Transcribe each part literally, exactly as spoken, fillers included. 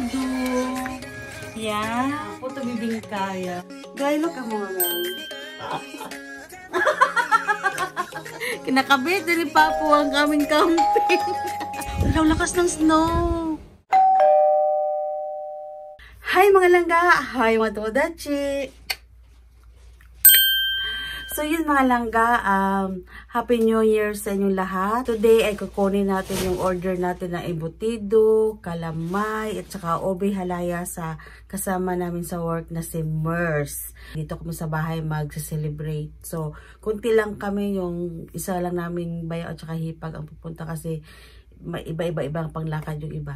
minodo. Yan. Puto bibingkaya. Gaylo ka mo naman. Kinakabit din ni Papo ang aming camping. Ang lakas ng snow. Hi mga langga. Hi mga tomodachi. So yun mga langga, um, Happy New Year sa inyong lahat. Today ay kukunin natin yung order natin ng embutido, kalamay, at saka obe halaya sa kasama namin sa work na si Mers. Dito kami sa bahay mag-celebrate. So, kunti lang kami, yung isa lang namin bayaw at saka hipag ang pupunta kasi iba-iba-ibang panglakad yung iba.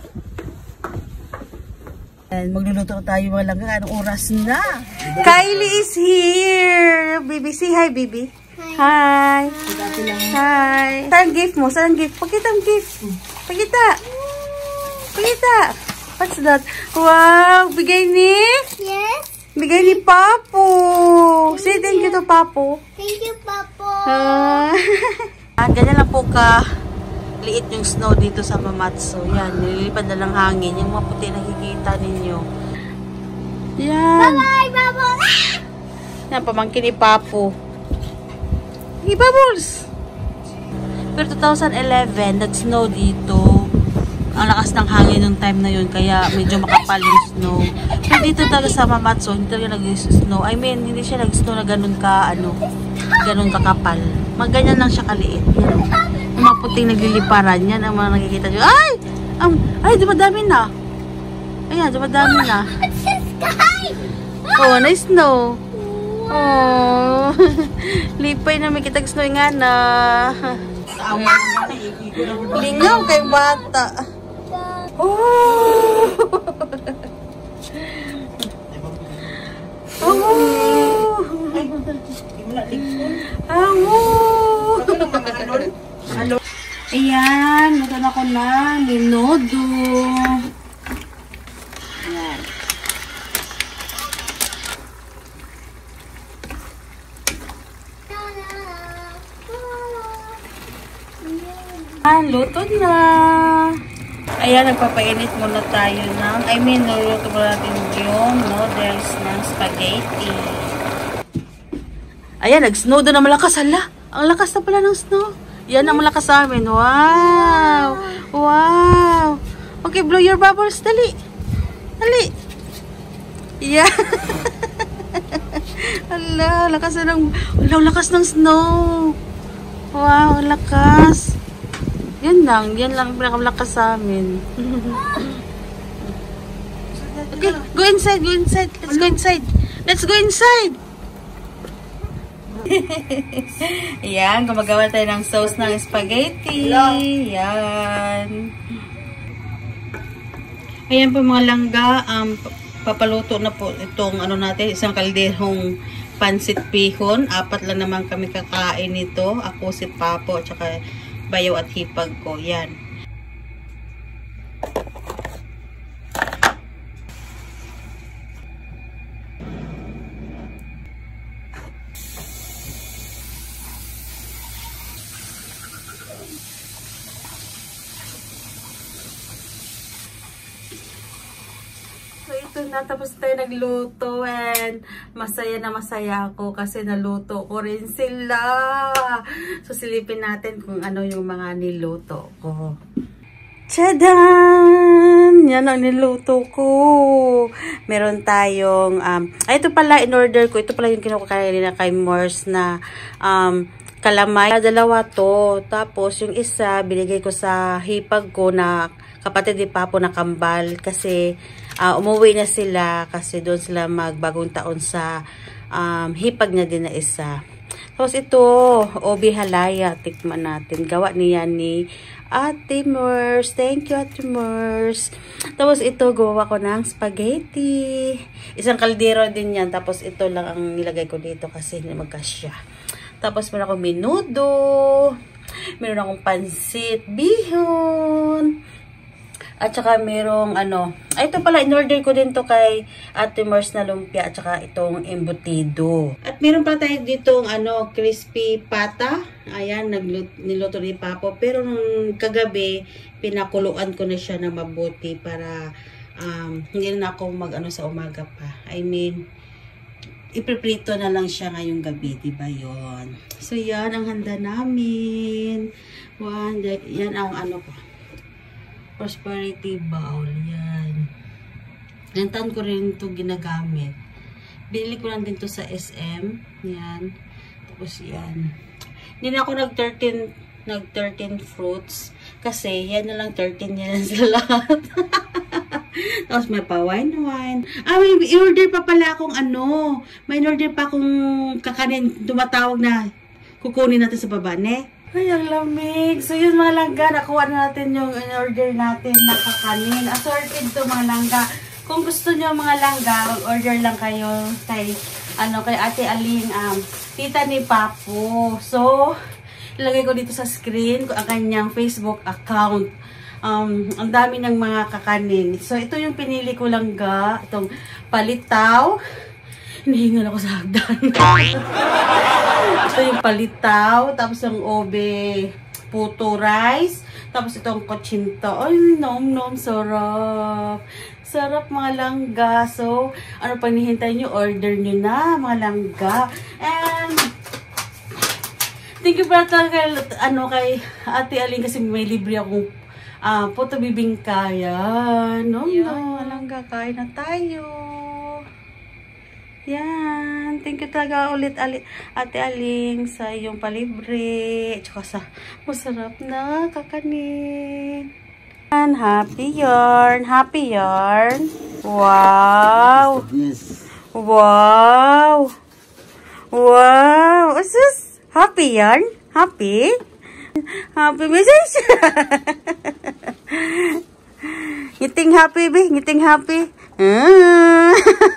And magluluto tayo mga langga. Anong oras na? Kylie is here! Baby, say hi, baby. Hi. Hi. Hi. Saan gift mo? Saan gift? Pakita ang gift. Pakita. Pakita. What's that? Wow! Bigay ni? Yes. Bigay ni Papo. Say thank you to Papo. Thank you, Papo. Uh, ganyan lang po ka liit yung snow dito sa Hamamatsu. Yan, nililipad na lang hangin. Yung mga puti nakikita ninyo. Yan. Bye-bye, Papo. Yan, pamangkin ni Papo. Hey, Bubbles! Pero two thousand eleven, nag-snow dito. Ang lakas ng hangin nung time na yun, kaya medyo makapal yung snow. Pero dito talaga sa Hamamatsu, hindi talaga nag-snow. I mean, hindi siya nag-snow na ganun ka, ano, ganun kakapal. Maganyan lang siya kaliit. Yan. Yung mga puting nagliliparan, yan ang mga nakikita nyo. Ay! Um, ay, dumadami na. Ayan, dumadami na. It's the sky! Oh, nice snow. Oh, lipay na may kitag snow nga na. Lingaw kay bata. Oh! Oh! Oh! Ayan, nagano ako na minodo. Ayan. Ah, luto na. Ayan, nagpapainit muna tayo ng, I mean, nuluto muna natin yung noodles ng spaghetti. Ayan, nag-snow doon na malakas. Hala, ang lakas na pala ng snow. Yan ang malakas sa amin. Wow! Wow! Okay, blow your bubbles. Dali. Dali. Yeah. Hala, lakas na ng, hala, lakas ng snow. Wow, lakas. Yan lang, yan lang pinakamalakas sa amin. Okay, go inside, go inside. Let's go inside. Let's go inside. Yan, gumagawa tayo ng sauce ng spaghetti. Yan. Ayan po mga langga, um, papaluto na po itong ano natin, isang kalderong pansit pihon. Apat lang naman kami kakain nito. Ako, si Papo, at saka bayaw at hipag ko. Yan. So ito na, tapos tayo nagluto and masaya na masaya ako kasi naluto ko rin sila. So silipin natin kung ano yung mga niluto ko. Tchadan! Yan ang niluto ko. Meron tayong, um, ay ito pala in order ko, ito pala yung kinukuha nila kay Mers na um, kalamay. Dalawa to. Tapos yung isa, binigay ko sa hipag ko na kapatid ni Papo na kambal kasi Uh, umuwi na sila kasi doon sila magbagong taon sa um, hipag niya din na isa. Tapos ito, obi halaya, tikman natin. Gawa niya ni Ate Mers. Thank you, Ate Mers. Tapos ito, gawa ko ng spaghetti. Isang kaldero din yan. Tapos ito lang ang nilagay ko dito kasi hindi magkasya. Tapos meron akong menudo. Meron akong pansit bihon. At saka merong ano, ay ito pala, in-order ko din to kay Ate Mers na lumpia at saka itong embutido. At meron pa tayo ditong ano, crispy pata. Ayan, niluto ni Papo. Pero nung kagabi, pinakuluan ko na siya na mabuti para um, hindi na ako mag-ano sa umaga pa. I mean, ipiprito na lang siya ngayong gabi, diba yun? So, yan ang handa namin. One, yan ang ano ko. Prosperity bowl. Yan. Gantan ko rin ito ginagamit. Binili ko lang din to sa S M. Yan. Tapos yan. Hindi na ako nag thirteen nag thirteen fruits. Kasi yan na lang thirteen yan sa lahat. Tapos may pa wine wine. Ah, may in-order pa pala akong ano. May in-order pa akong kakanin. Tumatawag na kukunin natin sa baba, ne? Ay, ang lamig. So, yun mga langga. Nakuha na natin yung in-order natin na kakanin. Assorted to mga langga. Kung gusto niyo mga langga, order lang kayo kay, ano, kay Ate Aling, um, tita ni Papo. So, ilagay ko dito sa screen ang kanyang Facebook account. Um, ang dami ng mga kakanin. So, ito yung pinili ko langga. Itong palitaw. Hinihingal ako sa hagdan. Ito yung palitaw. Tapos yung obe puto rice. Tapos itong kochinto. Ay, nom nom. Sarap. Sarap mga langga. So, ano pa nihintay nyo? Order nyo na mga langga. And, thank you para kay, ano, kay Ate Aling kasi may libre akong uh, puto bibingka. Yan. No, no. Langga, kain na tayo. Yan. Thank you talaga ulit, Ali, Ate Aling, sa iyong palibre. Tsaka sa masarap na kakanin. Happy yarn. Happy yarn. Wow. Wow. Wow. What's this? Happy yarn? Happy? Happy message? Ngiting happy, be? Ngiting happy? Mm.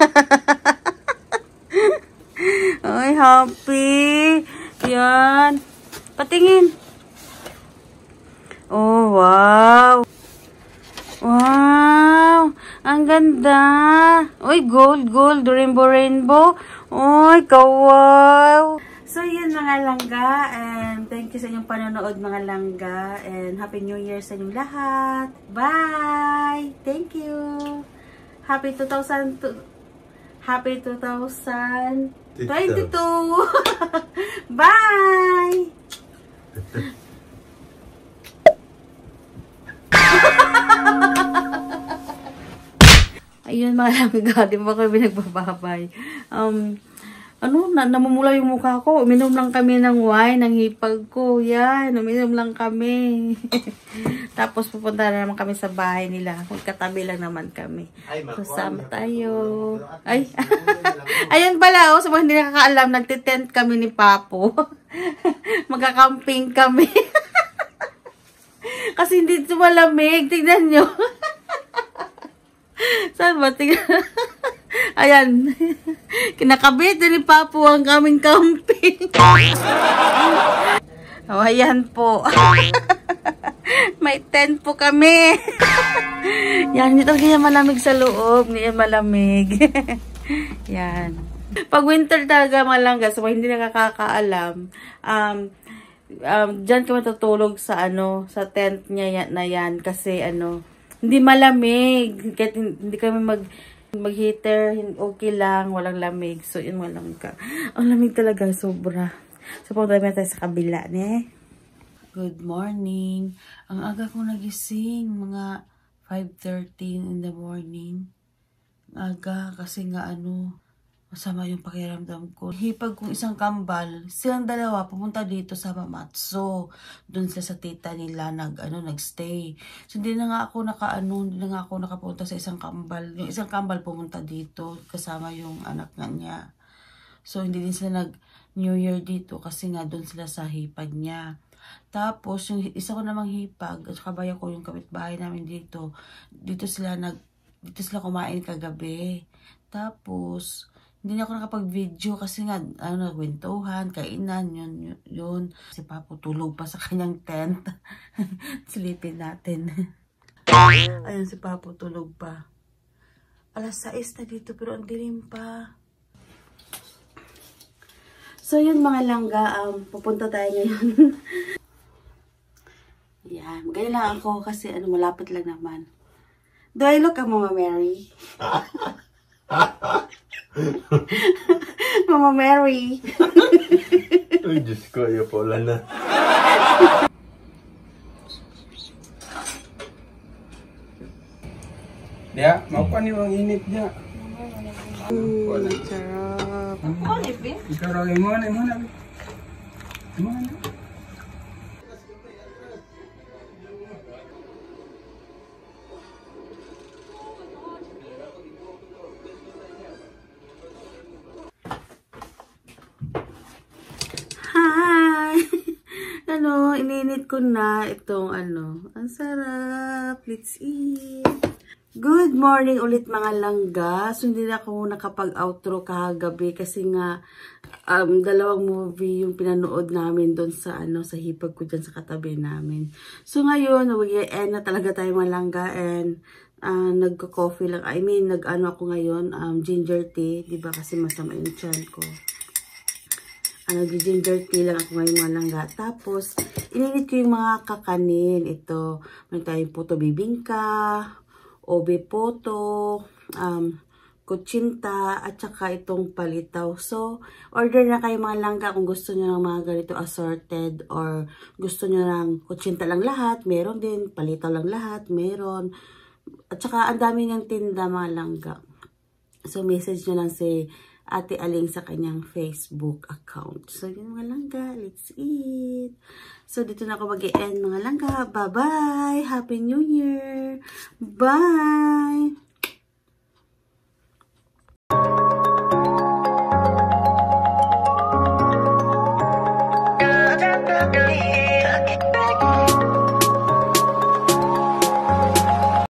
Ay, happy. Yan. Patingin. Oh, wow. Wow. Ang ganda. Uy, gold, gold. Rainbow, rainbow. Uy, kawaw. So, yun mga langga. And thank you sa inyong panonood mga langga. And Happy New Year sa inyong lahat. Bye. Thank you. Happy two thousand two. Happy two thousand twenty-two. Bye. Ayun mga langga, di ba kami nagbababay? Um, ano, na, namumula yung mukha ko. Uminom lang kami ng wine, ng hipag ko. Yan, uminom lang kami. Tapos pupunta na naman kami sa bahay nila. Magkatabi lang naman kami. Kasama tayo. Ay, ayun pala, oh, sa mga hindi nakakaalam, nagtitent kami ni Papo. Magkakamping kami. Kasi hindi ito malamig. Tignan nyo. Saan ba? Tignan. Ayan. Kinakabit din ni Papo ang kaming camping. Oh, ayan po. May tent po kami. Yan, hindi talaga yan malamig sa loob. Hindi yan malamig. Yan. Pag winter talaga malangga, so hindi nakakaalam, um, um, dyan kami tutulog sa ano, sa tent niya yan, na yan. Kasi ano, hindi malamig. Kahit hindi kami mag, mag heater, okay lang, walang lamig. So, yun walang ka. Ang lamig talaga, sobra. So, punta naman tayo sa kabila, ne? Good morning. Ang aga ko nagising, mga five thirty in the morning. Aga, kasi nga ano, masama yung pakiramdam ko. Hipag kong isang kambal, silang dalawa pumunta dito sa Hamamatsu. Doon sila sa tita nila nag ano nagstay. So hindi na nga ako nakaano, hindi na nga ako nakapunta sa isang kambal. Yung isang kambal pumunta dito kasama yung anak nga niya. So hindi din sila nag New Year dito kasi nga doon sila sa hipag niya. Tapos yung isa ko namang hipag at kabaya ko yung kapitbahay namin dito. Dito sila nag dito sila kumain kagabi. Tapos hindi na ako nakapag-video kasi nga, ano, nagwentuhan, kainan, yun, yun, yun. Si Papo tulog pa sa kanyang tent. Silipin natin. Ayun, si Papo tulog pa. Alas sais na dito, pero ang dilim pa. So, yun mga langga, um, pupunta tayo ngayon. Yan, ganyan lang ako kasi, ano, malapit lang naman. Do I look a Mama Mary? Mama Mary. Uy, Diyos ko, ayaw po ulan na. Dia, mau pa ni bang init dia. Mm, sarap. Ikaw lagi mo na mo na. Mo na. Hi! Ano, ininit ko na itong ano. Ang sarap. Let's eat. Good morning ulit mga langga. So, hindi na ako nakapag-outro kahagabi kasi nga um, dalawang movie yung pinanood namin doon sa ano sa hipag ko dyan sa katabi namin. So, ngayon, mag-end na talaga tayo mga langga and uh, nagko-coffee lang. I mean, nag-ano ako ngayon, um, ginger tea. Diba kasi masama yung tiyan ko. Ano, ginger tea lang ako ngayon mga langga. Tapos, ininit ko yung mga kakanin. Ito, may tayong puto bibingka, obe poto, um, kutsinta, at saka itong palitaw. So, order na kayo mga langga kung gusto nyo ng mga ganito assorted or gusto nyo ng kutsinta lang lahat. Meron din, palitaw lang lahat. Meron. At saka, ang dami niyang tinda mga langga. So, message nyo lang si Ate Aling sa kanyang Facebook account. So, yun mga langga. Let's eat. So, dito na ako mag-e-end mga langga. Bye-bye! Happy New Year! Bye!